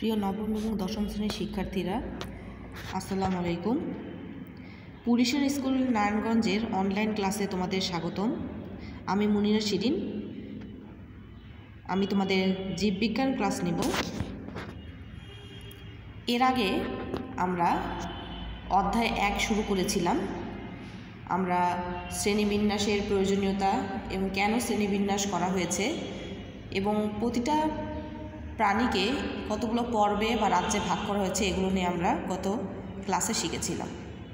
প্রিয় নবম এবং দশম শ্রেণীর শিক্ষার্থীরা, আসসালামু আলাইকুম। পুলিশের স্কুল নারায়ণগঞ্জের অনলাইন ক্লাসে তোমাদের স্বাগতম। আমি মুনিরা শিরিন। আমি তোমাদের জীববিজ্ঞান ক্লাস নেব। এর আগে আমরা অধ্যায় 1 শুরু করেছিলাম। আমরা শ্রেণীবিন্যাসের প্রয়োজনীয়তা এবং কেন শ্রেণীবিন্যাস করা হয়েছে এবং প্রতিটা প্রাণীকে কতগুলো পর্বে বা রাজ্যে ভাগ করা হয়েছে এগুলো নিয়ে আমরা গত ক্লাসে শিখেছিলাম।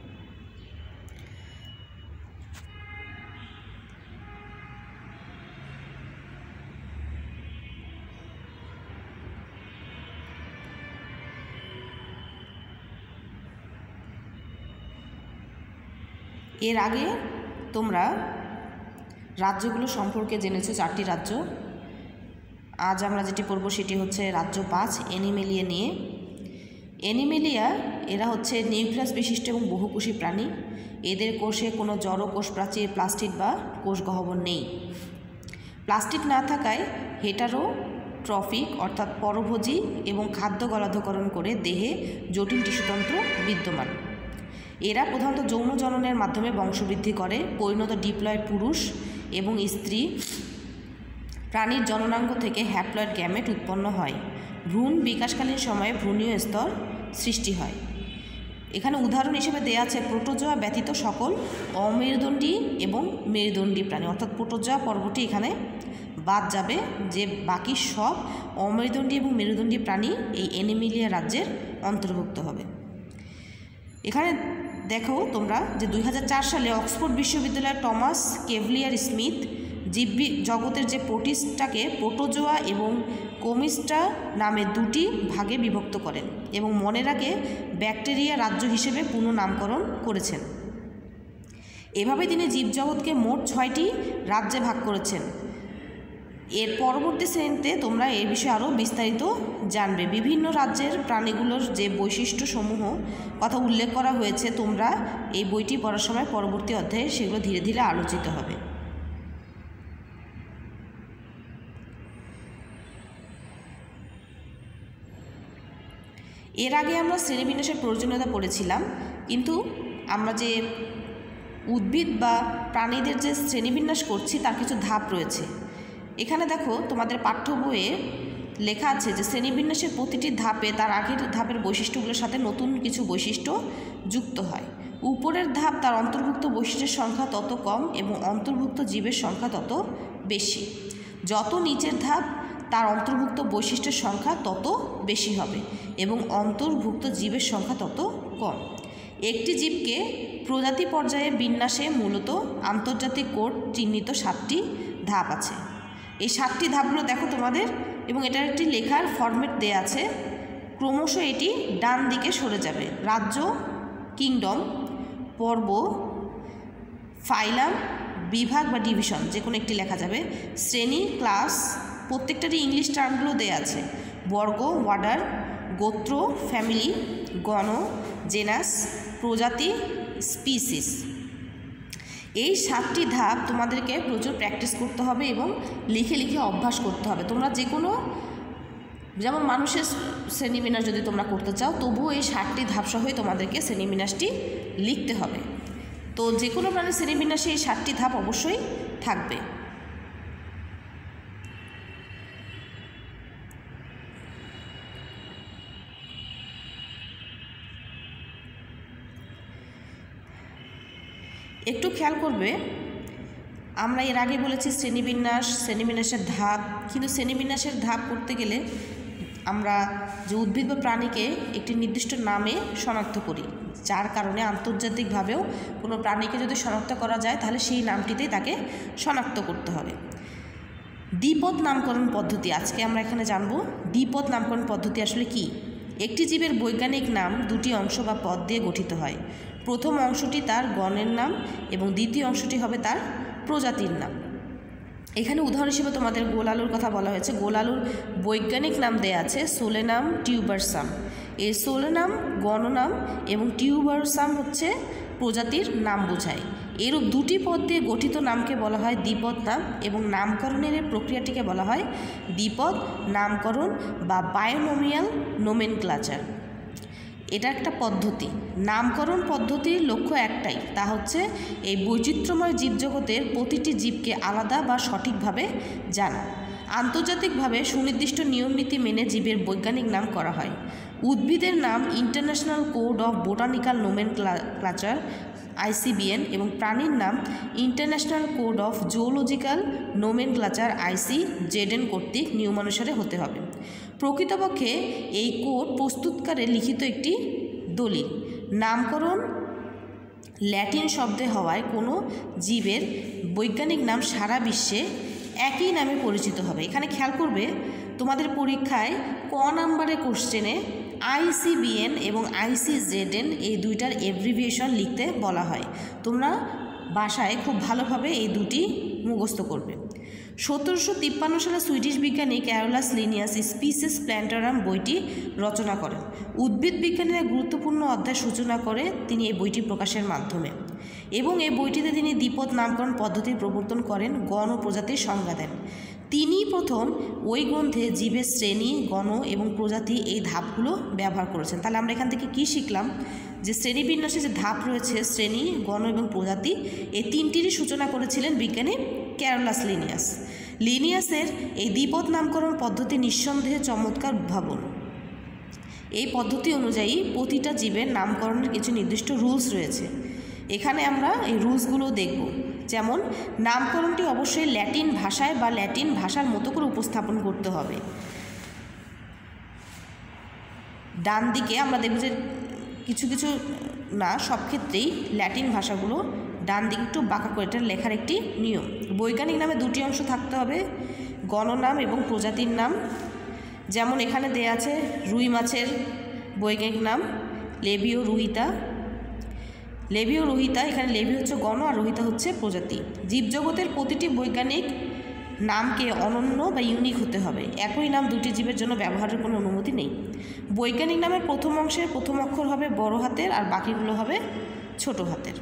এর আগে তোমরা রাজ্যগুলো সম্পর্কে জেনেছো, 4টি রাজ্য। আজ আমরা যেটি পড়ব সেটি হচ্ছে রাজ্য 5, অ্যানিমেলিয়া নিয়ে। অ্যানিমেলিয়া এরা হচ্ছে নিউক্লিয়াস বিশিষ্ট এবং বহুকোষী প্রাণী। এদের কোষে কোনো জড় কোষ প্রাচীর, প্লাস্টিড বা কোষ গহ্বর নেই। প্লাস্টিড না থাকায় হেটারোট্রফিক অর্থাৎ পরভোজী এবং খাদ্য গলাধকরণ করে দেহে জটিল টিস্যুতন্ত্র বিদ্যমান। এরা প্রধানত যৌন জননের মাধ্যমে বংশবৃদ্ধি করে। পরিণত ডিপ্লয়েড পুরুষ এবং স্ত্রী প্রাণীর জননাঙ্গ থেকে হ্যাপ্লয়েড গ্যামেট উৎপন্ন হয়। ভ্রূণ বিকাশকালীন সময়ে ভ্রূণীয় স্তর সৃষ্টি হয়। এখানে উদাহরণ হিসেবে দেওয়া আছে প্রোটোজোয়া ব্যতীত সকল অমেরুদণ্ডী এবং মেরুদণ্ডী প্রাণী, অর্থাৎ প্রোটোজোয়া পর্বটি এখানে বাদ যাবে, যে বাকি সব অমেরুদণ্ডী এবং মেরুদণ্ডী প্রাণী এই অ্যানিমেলিয়া রাজ্যের অন্তর্ভুক্ত হবে। এখানে দেখো তোমরা যে 2004 সালে অক্সফোর্ড বিশ্ববিদ্যালয়ের টমাস কেভলিয়ার স্মিথ জীব জগতের যে প্রোটিস্টটাকে প্রোটোজোয়া এবং কোমিস্টা নামে 2টি ভাগে বিভক্ত করেন এবং মনেরাকে ব্যাকটেরিয়া রাজ্য হিসেবে পুনঃনামকরণ করেছেন। এভাবে তিনি জীবজগৎকে মোট 6টি রাজ্যে ভাগ করেছেন। এর পরবর্তী শ্রেণীতে তোমরা এ বিষয়ে আরও বিস্তারিত জানবে। বিভিন্ন রাজ্যের প্রাণীগুলোর যে বৈশিষ্ট্যসমূহ কথা উল্লেখ করা হয়েছে, তোমরা এই বইটি পড়ার সময় পরবর্তী অধ্যায়ে সেগুলো ধীরে ধীরে আলোচিত হবে। এর আগে আমরা শ্রেণীবিন্যাসের প্রয়োজনীয়তা পড়েছিলাম, কিন্তু আমরা যে উদ্ভিদ বা প্রাণীদের যে শ্রেণীবিন্যাস করছি তার কিছু ধাপ রয়েছে। এখানে দেখো তোমাদের পাঠ্য বইয়ে লেখা আছে যে শ্রেণীবিন্যাসের প্রতিটি ধাপে তার আগের ধাপের বৈশিষ্ট্যগুলোর সাথে নতুন কিছু বৈশিষ্ট্য যুক্ত হয়। উপরের ধাপ তার অন্তর্ভুক্ত বৈশিষ্ট্যের সংখ্যা তত কম এবং অন্তর্ভুক্ত জীবের সংখ্যা তত বেশি। যত নিচের ধাপ তার অন্তর্ভুক্ত বৈশিষ্ট্যের সংখ্যা তত বেশি হবে এবং অন্তর্ভুক্ত জীবের সংখ্যা তত কম। একটি জীবকে প্রজাতি পর্যায়ে বিন্যাসে মূলত আন্তর্জাতিক কোড চিহ্নিত 7টি ধাপ আছে। এই 7টি ধাপগুলো দেখো তোমাদের, এবং এটার একটি লেখার ফরম্যাট দেয়া আছে। ক্রমশ এটি ডান দিকে সরে যাবে। রাজ্য, কিংডম, পর্ব, ফাইলাম, বিভাগ বা ডিভিশন যে কোনো একটি লেখা যাবে। শ্রেণী, ক্লাস, প্রত্যেকটারই ইংলিশ টার্মগুলো দেয়া আছে। বর্গ, ওয়ার্ডার, গোত্র, ফ্যামিলি, গণ, জেনাস, প্রজাতি, স্পিসিস। এই 7টি ধাপ তোমাদেরকে প্রচুর প্র্যাকটিস করতে হবে এবং লিখে লিখে অভ্যাস করতে হবে। তোমরা যে কোনো, যেমন মানুষের শ্রেণীবিন্যাস যদি তোমরা করতে চাও, তবুও এই 7টি ধাপ সহই তোমাদেরকে শ্রেণীবিন্যাসটি লিখতে হবে। তো যে কোনো প্রাণীর শ্রেণীবিন্যাসে এই 7টি ধাপ অবশ্যই থাকবে। একটু খেয়াল করবে, আমরা এর আগে বলেছি শ্রেণীবিন্যাসের ধাপ, কিন্তু শ্রেণীবিন্যাসের ধাপ করতে গেলে আমরা যে উদ্ভিদ বা প্রাণীকে একটি নির্দিষ্ট নামে শনাক্ত করি, যার কারণে আন্তর্জাতিকভাবেও কোনো প্রাণীকে যদি শনাক্ত করা যায় তাহলে সেই নামটিতেই তাকে শনাক্ত করতে হবে। দ্বিপদ নামকরণ পদ্ধতি আজকে আমরা এখানে জানব। দ্বিপদ নামকরণ পদ্ধতি আসলে কি? একটি জীবের বৈজ্ঞানিক নাম 2টি অংশ বা পদ দিয়ে গঠিত হয়। প্রথম অংশটি তার গণের নাম এবং দ্বিতীয় অংশটি হবে তার প্রজাতির নাম। এখানে উদাহরণ হিসেবে তোমাদের গোল আলুর কথা বলা হয়েছে। গোল আলুর বৈজ্ঞানিক নাম দেয়া আছে সোলেনাম টিউবারসাম। এই সোলেনাম গণনাম এবং টিউবারসাম হচ্ছে প্রজাতির নাম বোঝায়। এরূপ দুটি পদ দিয়ে গঠিত নামকে বলা হয় দ্বিপদ নাম এবং নামকরণের এই প্রক্রিয়াটিকে বলা হয় দ্বিপদ নামকরণ বা বায়োনোমিয়াল নোমেনক্লাচার। এটা একটা পদ্ধতি। নামকরণ পদ্ধতির লক্ষ্য একটাই, তা হচ্ছে এই বৈচিত্র্যময় জীবজগতের প্রতিটি জীবকে আলাদা বা সঠিকভাবে জানা। আন্তর্জাতিকভাবে সুনির্দিষ্ট নিয়মনীতি মেনে জীবের বৈজ্ঞানিক নাম করা হয়। উদ্ভিদের নাম international code of botanical nomenclature ICBN এবং প্রাণীর নাম international code of zoological nomenclature ICZN কর্তৃক নিয়মানুসারে হতে হবে। প্রকৃতপক্ষে এই কোড প্রস্তুতকারে লিখিত একটি দলিল। নামকরণ ল্যাটিন শব্দে হওয়ায় কোনো জীবের বৈজ্ঞানিক নাম সারা বিশ্বে একই নামে পরিচিত হবে। এখানে খেয়াল করবে তোমাদের পরীক্ষায় ক নাম্বারের কোশ্চেনে ICBN এবং ICZN এই দুইটার এব্রিভিয়েশন লিখতে বলা হয়। তোমরা বাসায় খুব ভালোভাবে এই দুটি মুখস্থ করবে। 1753 সালে সুইডিশ বিজ্ঞানী ক্যারোলাস লিনিয়াস স্পিসিস প্ল্যান্টারাম বইটি রচনা করেন। উদ্ভিদ বিজ্ঞানের এক গুরুত্বপূর্ণ অধ্যায় সূচনা করে তিনি এই বইটি প্রকাশের মাধ্যমে, এবং এই বইটিতে তিনি দ্বিপদ নামকরণ পদ্ধতির প্রবর্তন করেন, গণ ও প্রজাতির সংজ্ঞা দেন। তিনি প্রথম ওই গ্রন্থে জীবের শ্রেণী, গণ এবং প্রজাতি এই ধাপগুলো ব্যবহার করেছেন। তাহলে আমরা এখান থেকে কি শিখলাম? যে শ্রেণীবিন্যাসে যে ধাপ রয়েছে, শ্রেণী, গণ এবং প্রজাতি, এই তিনটিরই সূচনা করেছিলেন বিজ্ঞানী ক্যারোলাস লিনিয়াস। লিনিয়াসের এই দ্বিপদ নামকরণ পদ্ধতি নিঃসন্দেহে চমৎকার উদ্ভাবন। এই পদ্ধতি অনুযায়ী প্রতিটা জীবের নামকরণের কিছু নির্দিষ্ট রুলস রয়েছে। এখানে আমরা এই রুলসগুলো দেখব। যেমন নামকরণটি অবশ্যই ল্যাটিন ভাষায় বা ল্যাটিন ভাষার মতো করে উপস্থাপন করতে হবে। ডান দিকে আমরা দেখব যে কিছু কিছু না, সব ক্ষেত্রেই ল্যাটিন ভাষাগুলো ডান দিকে একটু বাঁকা করে, এটা লেখার একটি নিয়ম। বৈজ্ঞানিক নামে দুটি অংশ থাকতে হবে, গণনাম এবং প্রজাতির নাম। যেমন এখানে দেয়া আছে রুই মাছের বৈজ্ঞানিক নাম লেবিও রুহিতা। লেবিও রুহিতা, এখানে লেবি হচ্ছে গণ আর রুহিতা হচ্ছে প্রজাতি। জীবজগতের প্রতিটি বৈজ্ঞানিক নামকে অনন্য বা ইউনিক হতে হবে। একই নাম দুটি জীবের জন্য ব্যবহারের কোনো অনুমতি নেই। বৈজ্ঞানিক নামের প্রথম অংশের প্রথম অক্ষর হবে বড় হাতের আর বাকিগুলো হবে ছোট হাতের।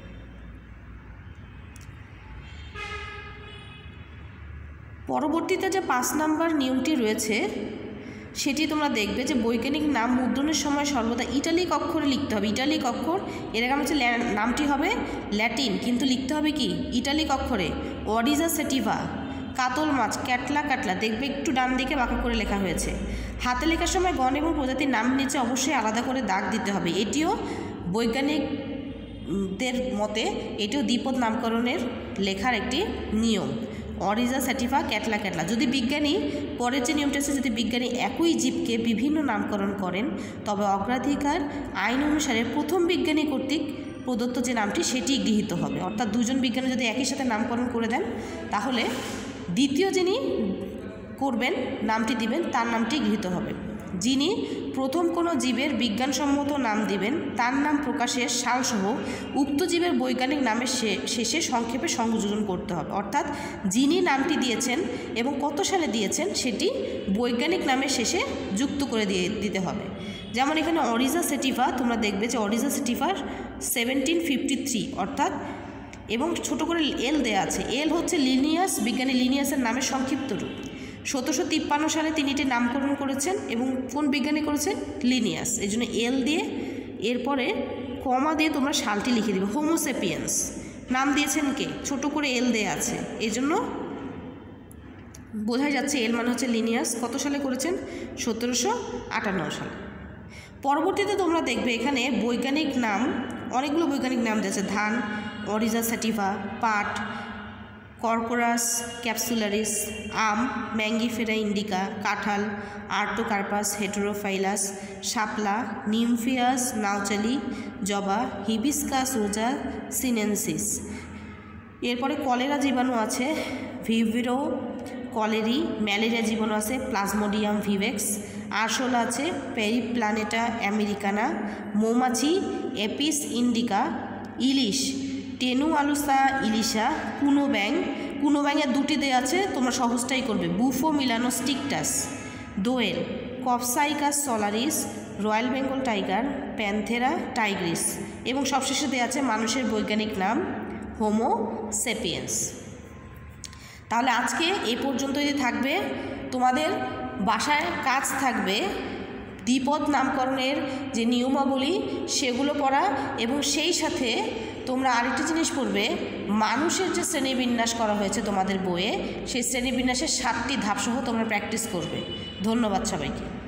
পরবর্তীতে যে 5 নাম্বার নিয়মটি রয়েছে সেটি তোমরা দেখবে যে বৈজ্ঞানিক নাম মুদ্রণের সময় সর্বদা ইটালিক অক্ষরে লিখতে হবে। ইটালিক অক্ষর, এর আগে হচ্ছে নামটি হবে ল্যাটিন, কিন্তু লিখতে হবে কি ইটালিক অক্ষরে। অডিজা সেটিভা, কাতল মাছ, ক্যাটলা কাটলা, দেখবে একটু ডান দিকে বাঁকা করে লেখা হয়েছে। হাতে লেখার সময় গণ এবং প্রজাতির নাম নিচে অবশ্যই আলাদা করে দাগ দিতে হবে। এটিও বৈজ্ঞানিকদের মতে এটিও দ্বিপদ নামকরণের লেখার একটি নিয়ম। অরিজা সেটিভা, ক্যাটলা ক্যাটলা। যদি বিজ্ঞানী, পরের যে নিয়মটা আছে, যদি বিজ্ঞানী একই জীবকে বিভিন্ন নামকরণ করেন তবে অগ্রাধিকার আইন অনুসারে প্রথম বিজ্ঞানী কর্তৃক প্রদত্ত যে নামটি সেটি গৃহীত হবে। অর্থাৎ দুজন বিজ্ঞানী যদি একই সাথে নামকরণ করে দেন তাহলে দ্বিতীয় যিনি করবেন, নামটি দিবেন, তার নামটি গৃহীত হবে। যিনি প্রথম কোনো জীবের বিজ্ঞানসম্মত নাম দিবেন তার নাম প্রকাশের সালসহ উক্ত জীবের বৈজ্ঞানিক নামের শেষে সংক্ষেপে সংযোজন করতে হবে। অর্থাৎ যিনি নামটি দিয়েছেন এবং কত সালে দিয়েছেন সেটি বৈজ্ঞানিক নামের শেষে যুক্ত করে দিতে হবে। যেমন এখানে অরিজা সেটিভা, তোমরা দেখবে যে অরিজা সেটিভার 1753 অর্থাৎ, এবং ছোট করে এল দেয়া আছে। এল হচ্ছে লিনিয়াস, বিজ্ঞানী লিনিয়াসের নামের সংক্ষিপ্ত রূপ। 1753 সালে তিনি এটি নামকরণ করেছেন এবং কোন বিজ্ঞানী করেছেন? লিনিয়াস। এই জন্য এল দিয়ে এরপরে কমা দিয়ে তোমরা সালটি লিখে দিবে। হোমোসেপিয়েন্স নাম দিয়েছেন কে? ছোট করে এল দেয়া আছে, এই জন্য বোঝা যাচ্ছে এল মানে হচ্ছে লিনিয়াস। কত সালে করেছেন? 1758 সালে। পরবর্তীতে তোমরা দেখবে এখানে বৈজ্ঞানিক নাম, অনেকগুলো বৈজ্ঞানিক নাম দিয়েছে। ধান, অরিজা সেটিভা, পাট, কর্কোরাস ক্যাপসুলারিস, আম, ম্যাঙ্গিফেরা ইন্ডিকা, কাঁঠাল, আর্টোকার্পাস হেটেরোফাইলাস, শাপলা, নিমফিয়াস নাউচালি, জবা, হিবিস্কাস রোজা সিনেনসিস। এরপরে কলেরা জীবাণু আছে, ভিভিরো কলেরি। ম্যালেরিয়া জীবাণু আছে, প্লাজমোডিয়াম ভিভেক্স। আরশোলা আছে, পেরিপ্লানেটা আমেরিকানা। মৌমাছি, এপিস ইন্ডিকা। ইলিশ, টেনুয়ালুসা ইলিশা। কুনো ব্যাং, কুনো ব্যাঙের দুটি দেয়া আছে, তোমরা সহজটাই করবে। Bufo melanostictus. দোয়েল, Copsychus saularis. Royal Bengal tiger, Panthera tigris এবং সবশেষে দেওয়া আছে মানুষের বৈজ্ঞানিক নাম হোমো সেপিয়েন্স। তাহলে আজকে এই পর্যন্তই থাকবে। তোমাদের বাসায় কাজ থাকবে দ্বিপদ নামকরণের যে নিয়মাবলী সেগুলো পড়া, এবং সেই সাথে তোমরা আরেকটি জিনিস পড়বে, মানুষের যে শ্রেণীবিন্যাস করা হয়েছে তোমাদের বইয়ে, সেই শ্রেণীবিন্যাসের 7টি ধাপসহ তোমরা প্র্যাকটিস করবে। ধন্যবাদ সবাইকে।